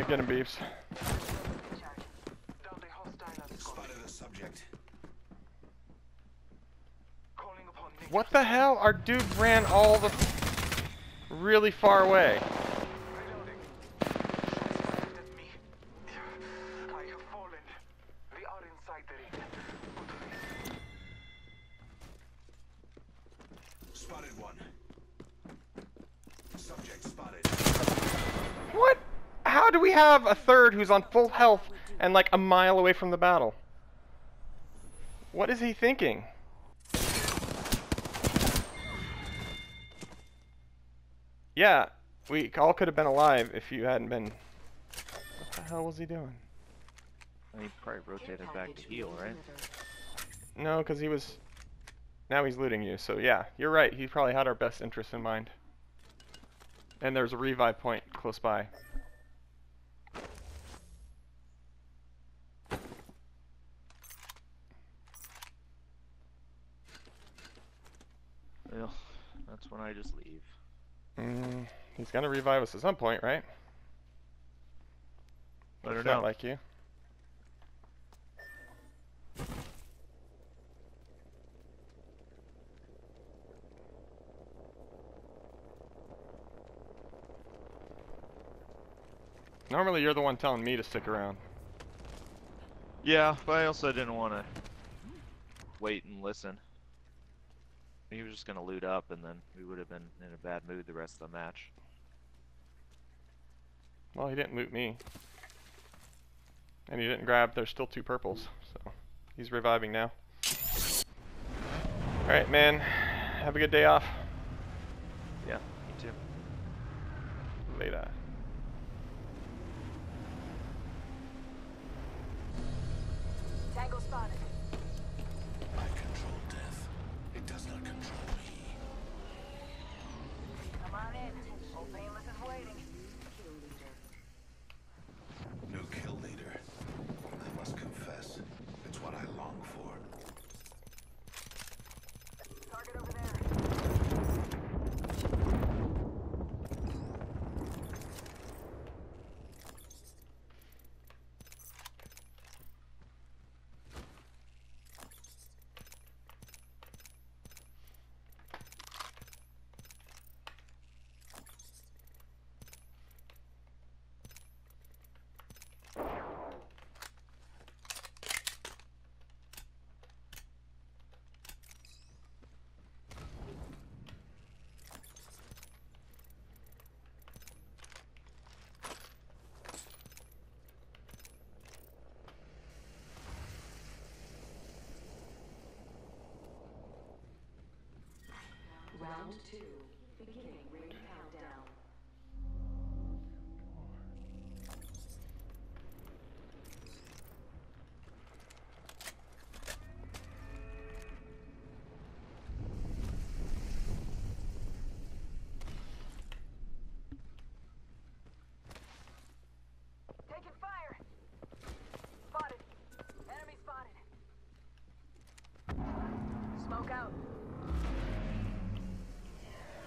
Get him, Beavs. Spotted a subject. What the hell? Our dude ran all the really far away. Spotted one. Subject spotted. What? How do we have a third who's on full health and like a mile away from the battle? What is he thinking? Yeah, we all could have been alive if you hadn't been... What the hell was he doing? He probably rotated back to heal, right? No, because he was... Now he's looting you, so yeah, you're right. He probably had our best interests in mind. And there's a revive point close by. Well, that's when I just leave. He's gonna revive us at some point, right? I don't It's know. not like you. Normally you're the one telling me to stick around. Yeah, but I also didn't want to wait and listen. He was just gonna loot up, and then we would have been in a bad mood the rest of the match. Well, he didn't loot me. And he didn't grab, there's still 2 purples, so he's reviving now. Alright, man. Have a good day off. Yeah, me too. Later. Tango spotted. I control death. It does not control me. Come on in. Old Painless is waiting. No kill leader. I must confess, it's what I long for. Target over there. Round 2, beginning ring countdown. Taking fire. Spotted. Enemy spotted. Smoke out.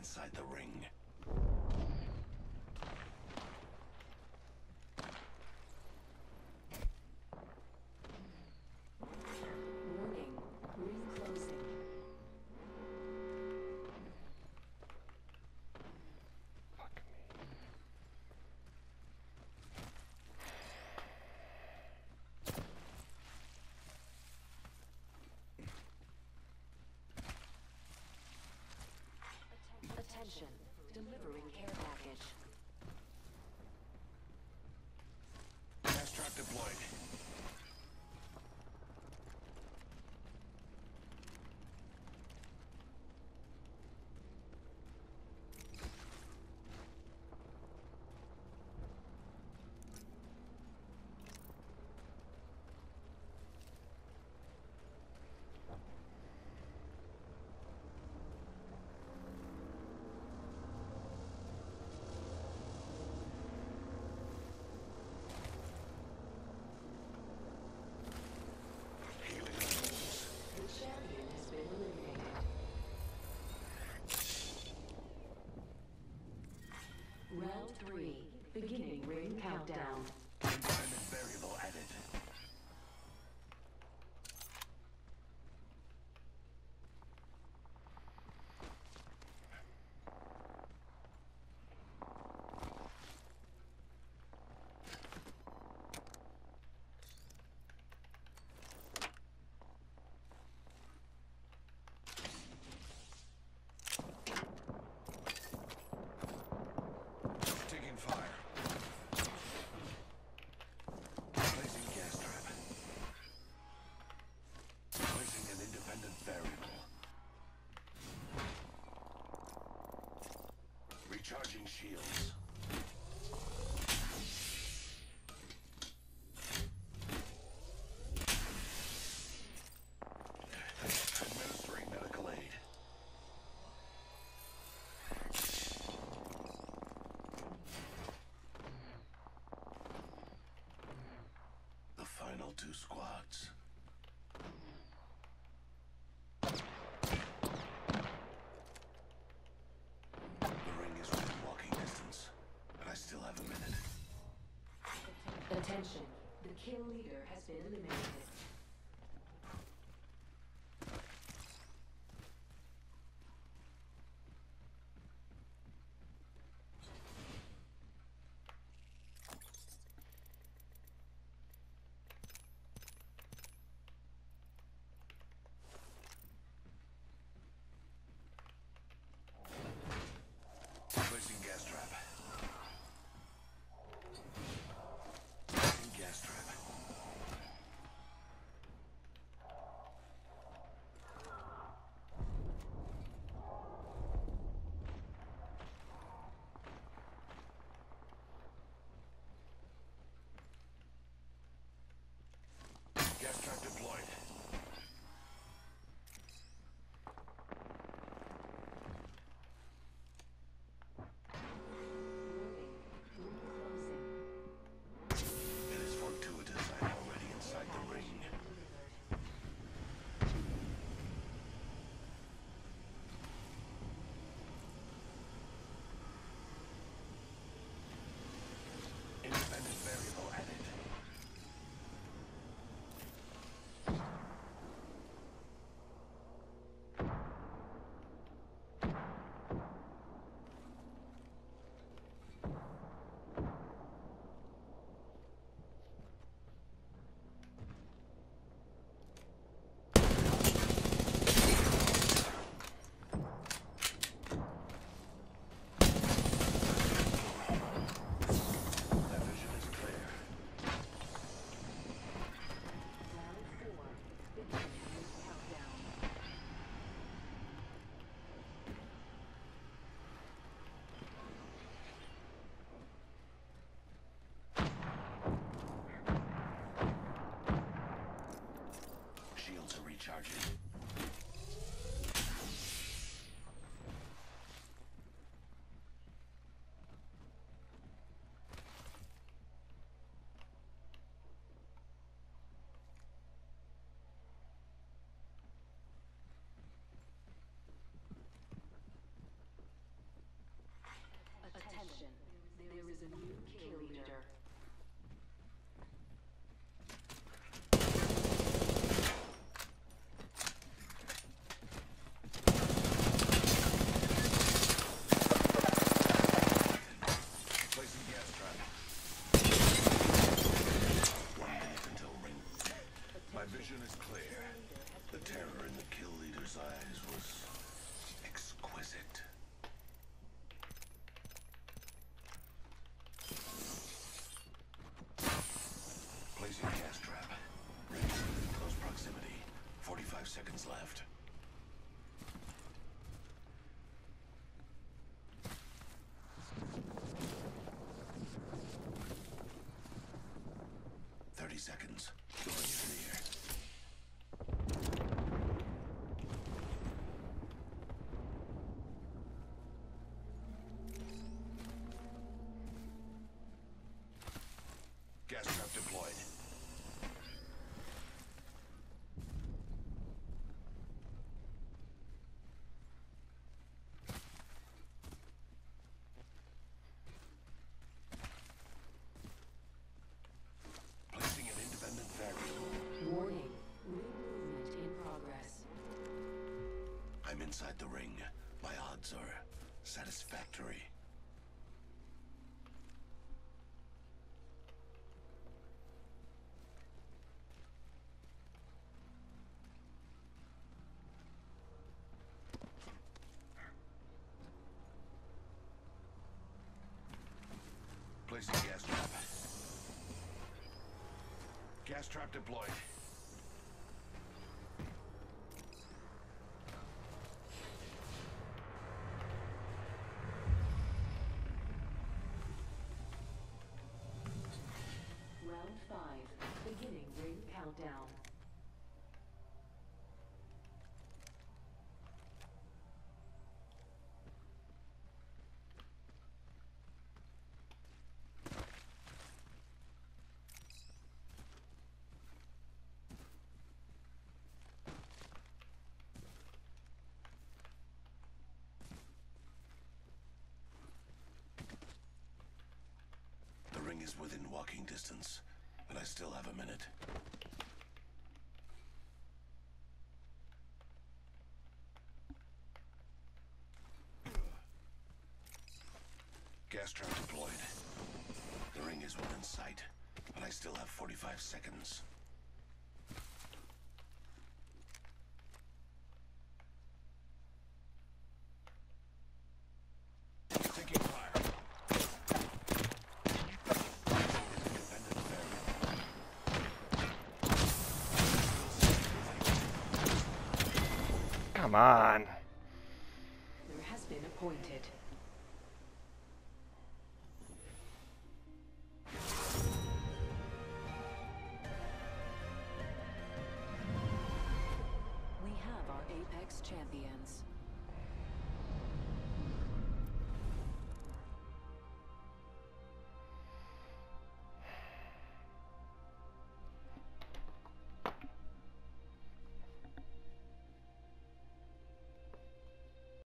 inside the ring. Warning. Ring closing. Fuck me. Attention. Delivering care package. Gas trap deployed. Healing wounds. The champion has been eliminated. Round 3. Beginning ring countdown. Independent variable added. Taking fire. Placing gas trap. Placing an independent variable. Recharging shields. Administering medical aid. The final 2 squads. The ring is within walking distance, but I still have a minute. Attention. The kill leader has been eliminated. Placing gas trap. Placing gas trap. seconds. The ring is near. Gas trap deployed. Placing an independent variable. Warning. Ring movement in progress. I'm inside the ring. My odds are satisfactory. Placing gas trap. Gas trap deployed. Round 5. Beginning ring countdown. The ring is within walking distance, but I still have a minute. Gas trap deployed. The ring is within sight, but I still have 45 seconds. Taking fire. Independent variable. Come on. There has been appointed.